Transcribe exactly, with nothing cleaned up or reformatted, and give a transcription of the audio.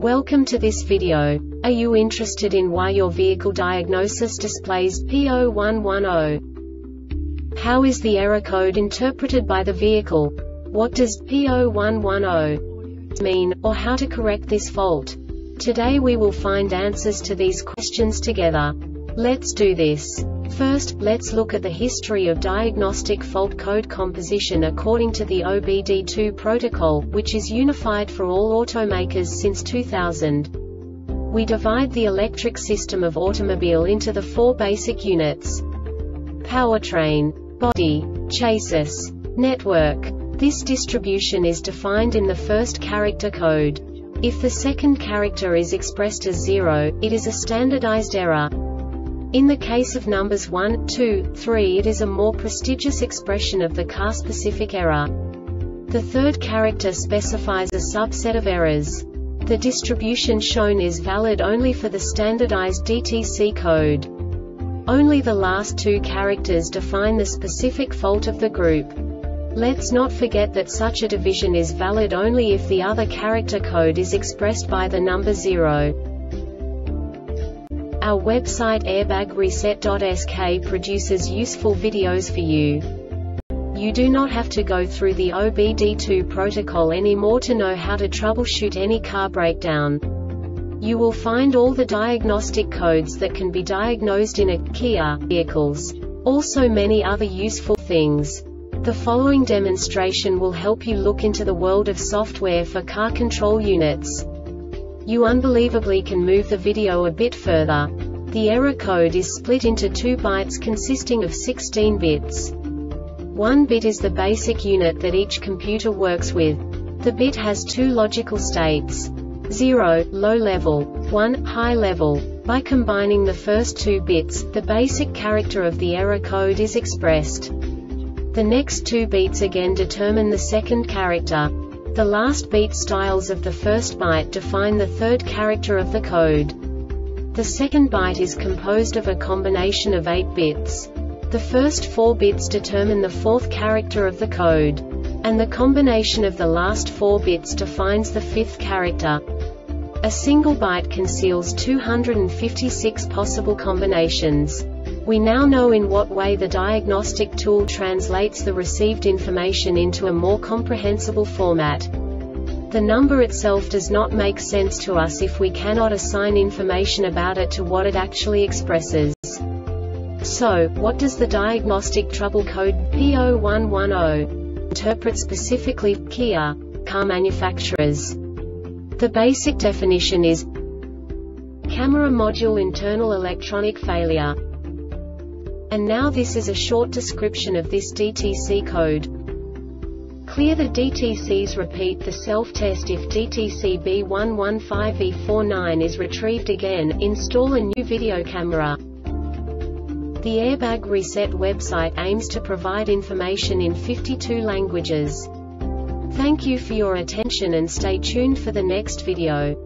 Welcome to this video. Are you interested in why your vehicle diagnosis displays P zero one one zero? How is the error code interpreted by the vehicle? What does P zero one one zero mean, or how to correct this fault? Today we will find answers to these questions together. Let's do this. First, let's look at the history of diagnostic fault code composition according to the O B D two protocol, which is unified for all automakers since two thousand. We divide the electric system of automobile into the four basic units: powertrain, body, chassis, network. This distribution is defined in the first character code. If the second character is expressed as zero, it is a standardized error. In the case of numbers one, two, three, it is a more prestigious expression of the car-specific error. The third character specifies a subset of errors. The distribution shown is valid only for the standardized D T C code. Only the last two characters define the specific fault of the group. Let's not forget that such a division is valid only if the other character code is expressed by the number zero. Our website airbag reset dot S K produces useful videos for you. You do not have to go through the O B D two protocol anymore to know how to troubleshoot any car breakdown. You will find all the diagnostic codes that can be diagnosed in a Kia vehicles. Also many other useful things. The following demonstration will help you look into the world of software for car control units. You unbelievably can move the video a bit further. The error code is split into two bytes consisting of sixteen bits. One bit is the basic unit that each computer works with. The bit has two logical states: zero, low level, one, high level. By combining the first two bits, the basic character of the error code is expressed. The next two beats again determine the second character. The last beat styles of the first byte define the third character of the code. The second byte is composed of a combination of eight bits. The first four bits determine the fourth character of the code. And the combination of the last four bits defines the fifth character. A single byte conceals two hundred fifty-six possible combinations. We now know in what way the diagnostic tool translates the received information into a more comprehensible format. The number itself does not make sense to us if we cannot assign information about it to what it actually expresses. So, what does the diagnostic trouble code P zero one one zero interpret specifically for Kia car manufacturers? The basic definition is camera module internal electronic failure. And now this is a short description of this D T C code. Clear the D T Cs. Repeat the self-test if D T C B one one five E four nine is retrieved again. Install a new video camera. The Airbag Reset website aims to provide information in fifty-two languages. Thank you for your attention and stay tuned for the next video.